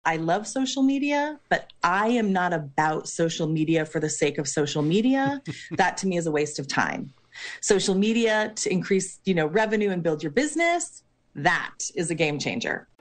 I love social media, but I am not about social media for the sake of social media. That to me is a waste of time. Social media to increase, revenue and build your business, that is a game changer.